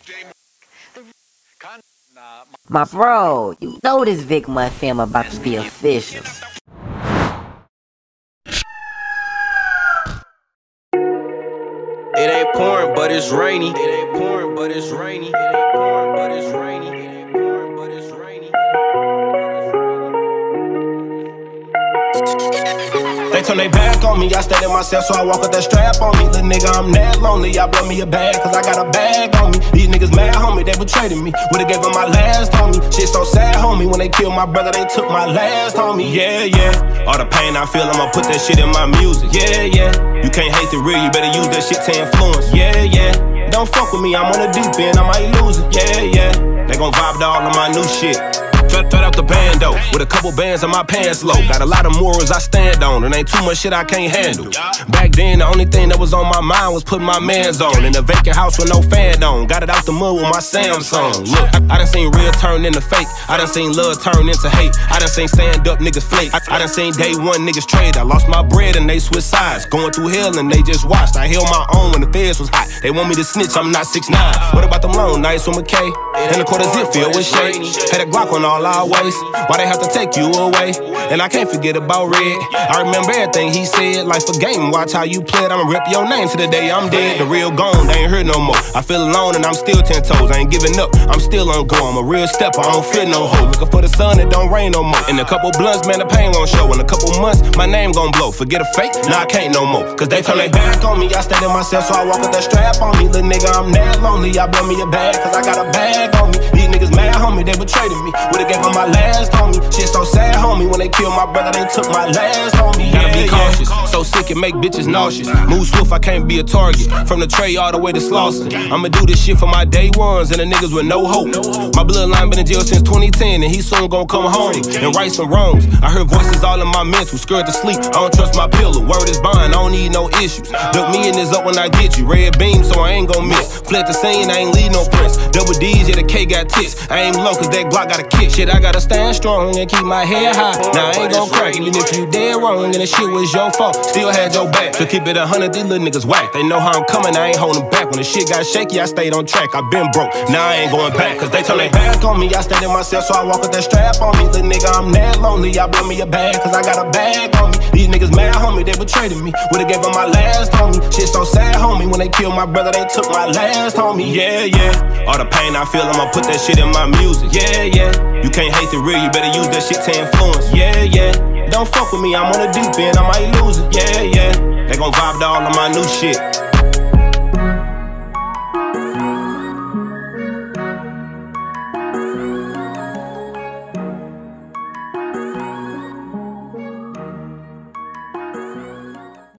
My bro, you know this Vic Month film about to be official. It ain't pouring, but it's rainy. It ain't pouring, but it's rainy. It ain't pouring, but it's rainy. It ain't pouring, but it's rainy. They turn they back on me, I stayed in myself, so I walk with that strap on me. Little nigga, I'm that lonely, y'all blow me a bag, cause I got a bag on me. These niggas mad, homie, they betrayed me. Would've gave them my last, homie. Shit so sad, homie, when they killed my brother, they took my last, homie. Yeah, yeah, all the pain I feel, I'ma put that shit in my music. Yeah, yeah, you can't hate the real, you better use that shit to influence. Yeah, yeah, don't fuck with me, I'm on the deep end, I might lose it. Yeah, yeah, they gon' vibe to all of my new shit. Straight out the bando, with a couple bands in my pants low. Got a lot of morals I stand on, and ain't too much shit I can't handle. Back then, the only thing that was on my mind was putting my mans on. In a vacant house with no fan on, got it out the mud with my Samsung. Look, I done seen real turn into fake, I done seen love turn into hate, I done seen stand up niggas flake, I done seen day one niggas trade. I lost my bread and they switch sides, going through hell and they just watched. I held my own when the feds was hot, they want me to snitch, I'm not 6'9". What about them long nights with McKay, and the quarter zip filled with shade? Had a Glock on all our ways, why they have to take you away? And I can't forget about Red, I remember everything he said. Life a game, watch how you play it, I'ma rip your name to the day I'm dead. The real gone, they ain't heard no more. I feel alone and I'm still 10 toes, I ain't giving up, I'm still on go. I'm a real stepper, I don't fear no hoe. Looking for the sun, it don't rain no more. In a couple blunts, man, the pain won't show. In a couple months, my name gon' blow. Forget a fake, nah, I can't no more. Cause they turn they back on me, I stayed in myself, so I walk with that strap on me. Little nigga, I'm that lonely, y'all blow me a bag, cause I got a bag on me. These niggas mad, homie, they betrayed me. Would've gave them my last, homie. Shit so sad, homie, when they killed my brother, they took my last, homie. Gotta be cautious, so sick it make bitches nauseous. Move swift, I can't be a target. From the tray all the way to Slauson. I'ma do this shit for my day ones and the niggas with no hope. My bloodline been in jail since 2010, and he soon gon' come home and right some wrongs. I heard voices all in my mental, scared to sleep, I don't trust my pillow. Word is bond, I don't need no issues. Duck me in this up when I get you. Red beam, so I ain't gon' miss. Fled the scene, I ain't leave no prints. Double D's, yeah, the K got tits. I ain't low, cause that Glock got a kick. Shit, I gotta stand strong and keep my head high. Now I ain't gon' crack, even if you dead wrong and the shit was your fault, still had your back. So keep it 100, these little niggas whack. They know how I'm coming, I ain't holding back. When the shit got shaky, I stayed on track. I been broke, now I ain't going back. Cause they turn they back on me, I stayed in myself, so I walk with that strap on me. Little nigga, I'm that lonely, y'all blow me a bag, cause I got a bag on me. These niggas mad, homie, they betrayed me. Would've gave them my last, homie. Shit so sad, homie, when they killed my brother, they took my last, homie. Yeah, yeah, all the pain I feel, I'ma put that shit in my music. Yeah, yeah, you can't hate the real, you better use that shit to influence. Yeah, yeah, don't fuck with me, I'm on the deep end, I might lose it. Yeah, yeah, they gon' vibe to all of my new shit.